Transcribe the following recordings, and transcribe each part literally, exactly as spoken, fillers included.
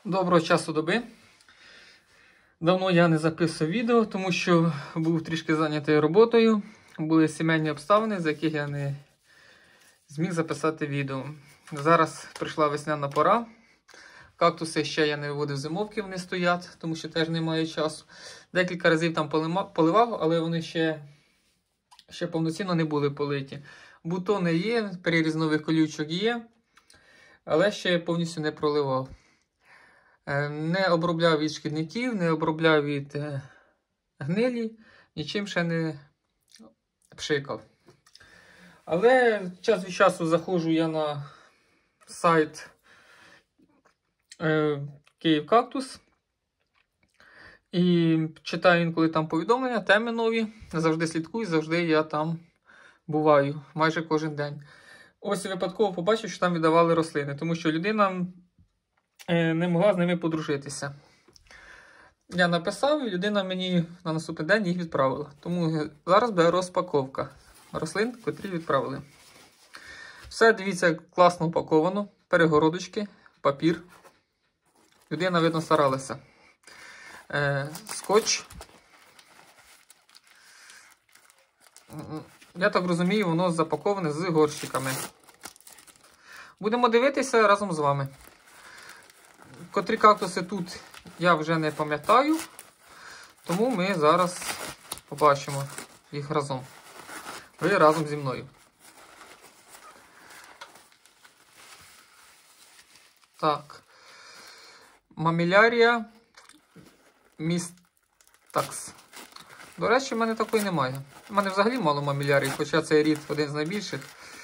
Доброго часу доби. Давно я не записував відео, тому що був трішки зайнятий роботою. Були сімейні обставини, з яких я не зміг записати відео. Зараз прийшла весняна пора. Кактуси ще я не виводив зимовки, вони стоять, тому що теж немає часу. Декілька разів там поливав, але вони ще, ще повноцінно не були политі. Бутони є, переріз нових колючок є, але ще повністю не проливав. Не обробляв від шкідників, не обробляв від гнилі, нічим ще не пшикав. Але час від часу заходжу я на сайт е, Київкактус і читаю інколи там повідомлення, теми нові. Завжди слідкую, завжди я там буваю, майже кожен день. Ось випадково побачив, що там віддавали рослини, тому що людина не могла з ними подружитися. Я написав, і людина мені на наступний день їх відправила. Тому зараз буде розпаковка рослин, котрі відправили. Все, дивіться, класно упаковано. Перегородочки, папір. Людина, видно, старалася. Е, скотч. Я так розумію, воно запаковане з горщиками. Будемо дивитися разом з вами. Котрі кактуси тут я вже не пам'ятаю, тому ми зараз побачимо їх разом. Ви разом зі мною. Так. Мамілярія містакс. До речі, в мене такої немає. У мене взагалі мало мамілярій, хоча цей рід один з найбільших.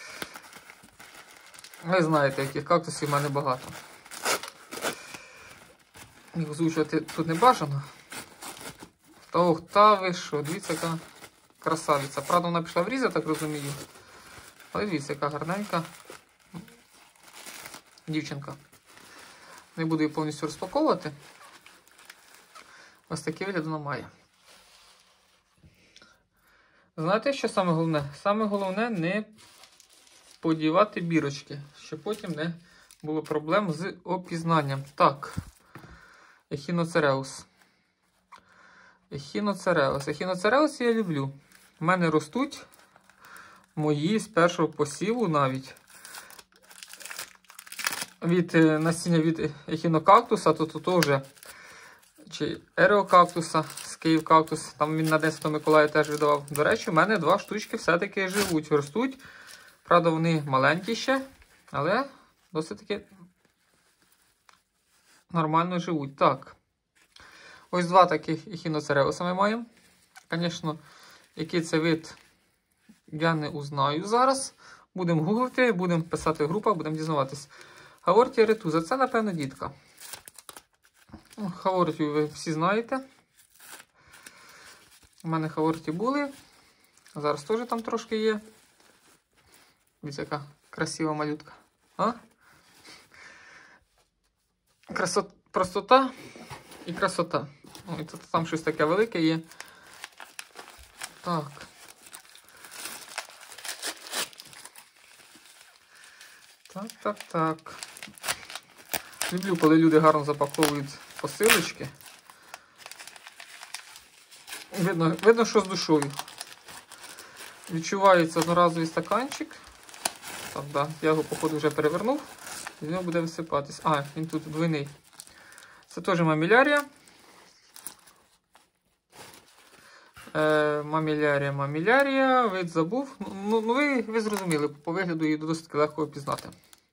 Ви знаєте, яких кактусів в мене багато. Їх озвучувати тут не бажано. Та ох, та ви що, дивіться, яка красавиця. Правда, вона пішла в різ, я так розумію. Але дивіться, яка гарненька дівчинка. Не буду її повністю розпаковувати. Ось такий вигляд вона має. Знаєте, що саме головне? Саме головне не подівати бірочки, щоб потім не було проблем з опізнанням. Так. Ехіноцереус. Ехіноцереус. Ехіноцереус я люблю. У мене ростуть мої з першого посіву навіть. Від насіння від ехінокактуса, то тут вже чи ереокактуса з Київкактус. Там він на День Святого Миколая теж видавав. До речі, у мене два штучки все-таки живуть, ростуть. Правда, вони маленькі ще, але досить таки нормально живуть. Так. Ось два таких ехіноцереуса ми маємо. Звісно, який це вид, я не узнаю зараз. Будемо гуглити, будемо писати в групах, будемо дізнаватись. Хавортія ретуза. Це, напевно, дітка. Хавортію ви всі знаєте. У мене хавортії були. Зараз теж там трошки є. Дивіться, яка красива малютка. А? Красота, простота і красота. Ой, тут там щось таке велике є. Так. Так, так, так. Люблю, коли люди гарно запаковують посилочки. Видно, видно, що з душою. Відчувається одноразовий стаканчик. Так, да, я його, походу, вже перевернув. І з нього буде висипатись. А, він тут двойний. Це теж мамілярія. Е, мамілярія, мамілярія. Вид забув. Ну, ну ви, ви зрозуміли, по вигляду її досить легко опізнати.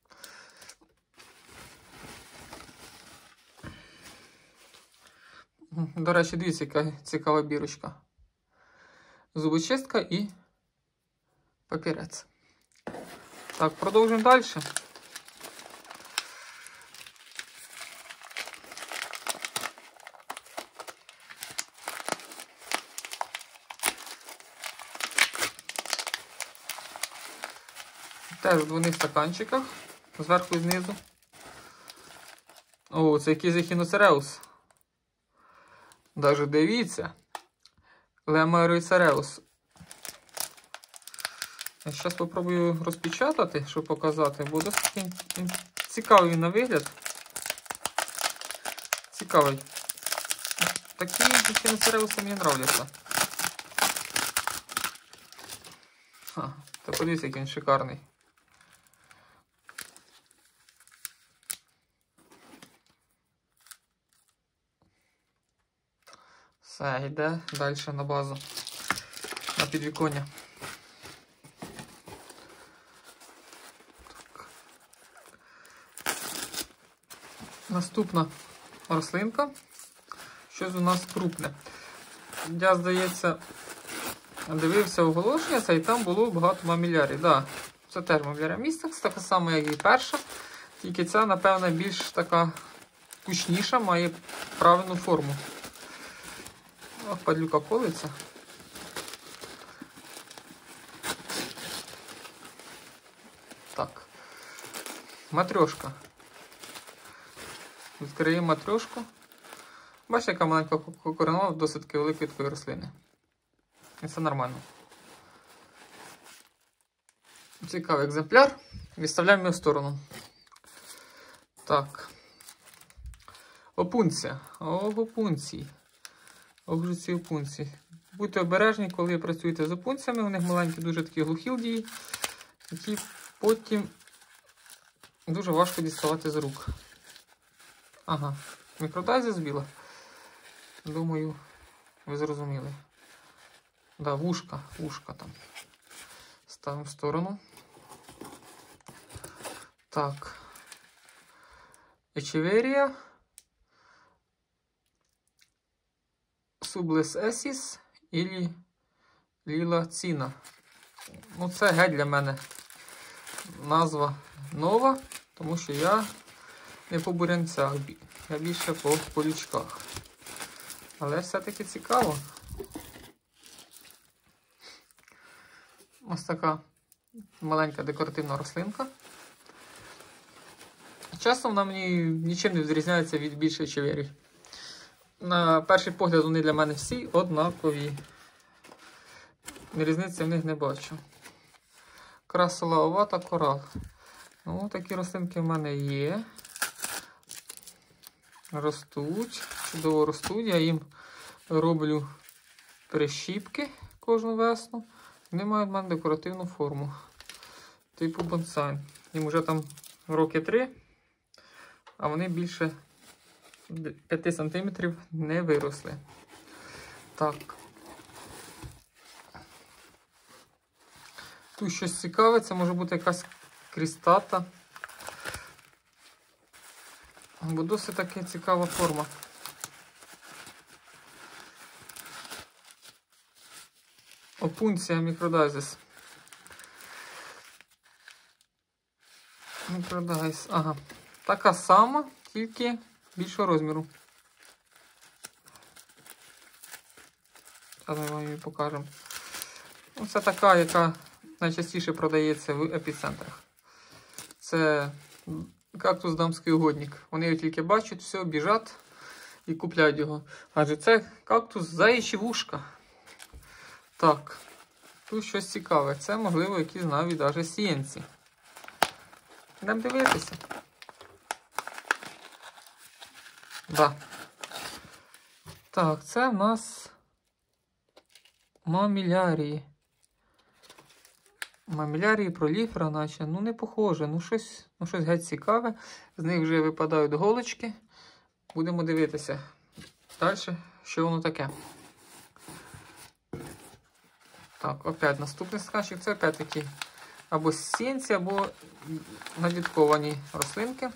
До речі, дивіться, яка цікава бірочка. Зубочистка і папірець. Так, продовжуємо далі. Теж в двойних стаканчиках, зверху і знизу. О, це якийсь ехіноцереус. Даже дивіться. Лемероцереус. Я зараз спробую розпечатати, щоб показати, бо досить цікавий на вигляд. Цікавий. Такі ехіноцереуси мені нравляться. Ха, та подивіться, який він шикарний. Все, йде далі на базу, на підвіконня. Так. Наступна рослинка. Щось у нас крупне. Я, здається, дивився оголошення, це і там було багато мамілярій. Да, це теж мамілярія містекс, така сама, як і перша. Тільки ця, напевно, більш така кучніша, має правильну форму. Ох, падлюка колиться. Так. Матрьошка. Відкриємо матрьошку. Бачите, яка маленька коренева в досить великої такої рослини. І це нормально. Цікавий екземпляр. Відставляємо його в сторону. Так. Опунція. О, опунції. Ох же ці опунції. Будьте обережні, коли працюєте з опунціями. У них маленькі дуже такі глухілдії, які потім дуже важко діставати з рук. Ага, мікродайзис біла. Думаю, ви зрозуміли. Да, вушка, вушка там. Ставимо в сторону. Так. Ечеверія. Сублесесіс і лілаціна. Ну, це геть для мене назва нова, тому що я не по бурянцях, я більше по колючках. Але все-таки цікаво. Ось така маленька декоративна рослинка. Часом вона мені нічим не відрізняється від більшої ечеверії. На перший погляд вони для мене всі однакові. Різниці в них не бачу. Красила овата корал. Ну, такі рослинки в мене є. Ростуть. Чудово ростуть. Я їм роблю прищіпки кожну весну. Вони мають в мене декоративну форму. Типу бонсай. Їм вже там роки три, а вони більше п'яти сантиметрів не виросли. Так. Тут щось цікаве, це може бути якась крістата. Бо досить таки цікава форма. Опунція мікродайзис. Мікродайзис. Ага. Така сама, тільки більшого розміру. Зараз ми вам її покажемо. Це така, яка найчастіше продається в епіцентрах. Це кактус дамський угодник. Вони його тільки бачать, все, біжать і купляють його. Адже це кактус заячі вушка. Так, тут щось цікаве. Це, можливо, якісь навіть навіть сієнці. Йдемо дивитися. Да. Так, це в нас мамілярії. Мамілярії проліфера, наче, ну не похоже, ну щось, ну щось геть цікаве. З них вже випадають голочки. Будемо дивитися далі, що воно таке. Так, опять наступний стаканчик. Це опять такі або сіянці, або надітковані рослинки.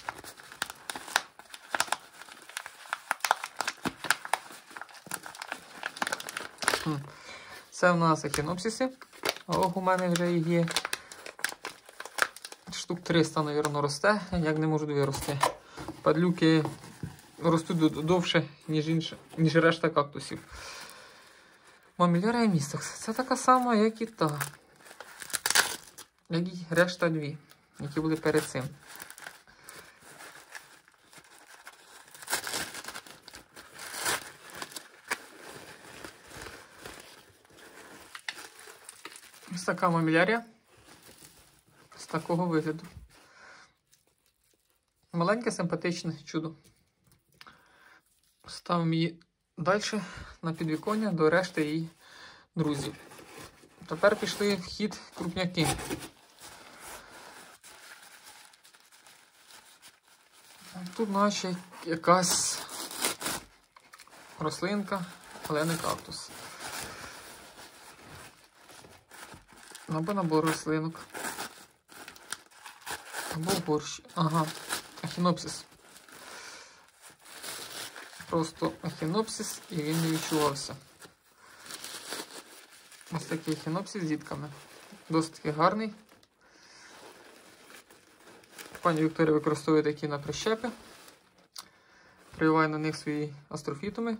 Це в нас ехінопсиси. Ох, у мене вже їх є. Штук триста, мабуть, росте. Як не можуть вирости. Падлюки ростуть довше, ніж, інше, ніж решта кактусів. Мамілярія містекс. Це така сама, як і та. Як і решта дві, які були перед цим. Ось така мамілярія. З такого вигляду. Маленьке, симпатичне чудо. Ставимо її далі на підвіконня до решти її друзів. Тепер пішли в хід крупняки. Тут наче якась рослинка, але не кактус. Або набор рослинок. Або борщ. Ага, ехінопсис. Просто ехінопсис, і він не відчувався. Ось такий ехінопсис з дітками. Досить таки гарний. Пані Вікторія використовує такі на прищепи. Прививає на них свої астрофітуми.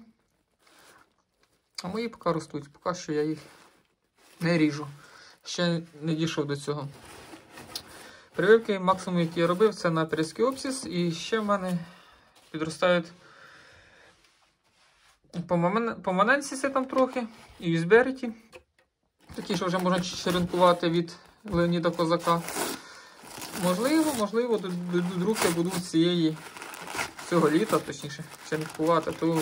А мої поки ростуть. Поки що я їх не ріжу. Ще не дійшов до цього. Прививки максимум, які я робив, це на перискіопсис. І ще в мене підростають поманенсіси там трохи. І візберіті. Такі, що вже можна черенкувати від Леоніда Козака. Можливо, можливо, дойдуть руки будуть цієї цього літа, точніше, черенкувати, а то,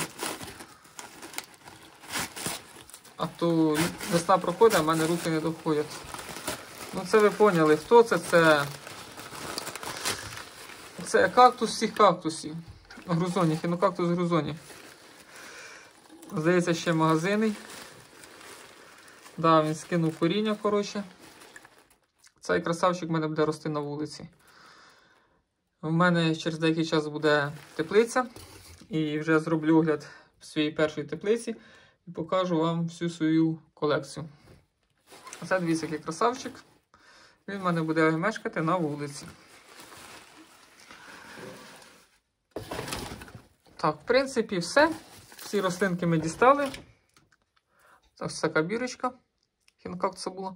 а то весна проходить, а в мене руки не доходять. Ну це ви поняли, хто це? Це, це кактус всіх кактусів. Грузоні, хінокактус грузоні. Здається, ще магазини. Да, він скинув коріння, коротше. Цей красавчик в мене буде рости на вулиці. У мене через деякий час буде теплиця. І вже зроблю огляд своєї першої теплиці. І покажу вам всю свою колекцію. Оце дивіться, який красавчик. Він в мене буде мешкати на вулиці. Так, в принципі, все. Всі рослинки ми дістали. Ось така бірочка. Хінокактуса була.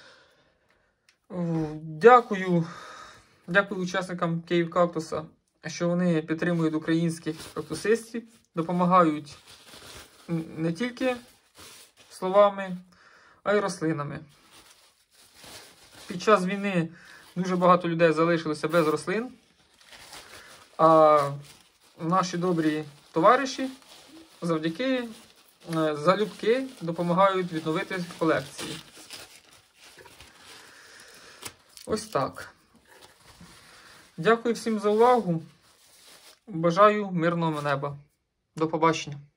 Дякую, дякую учасникам Київ Кактуса, що вони підтримують українських кактусистів, допомагають не тільки словами, а й рослинами. Під час війни дуже багато людей залишилося без рослин, а наші добрі товариші завдяки залюбки допомагають відновити колекції. Ось так. Дякую всім за увагу. Бажаю мирного неба. До побачення.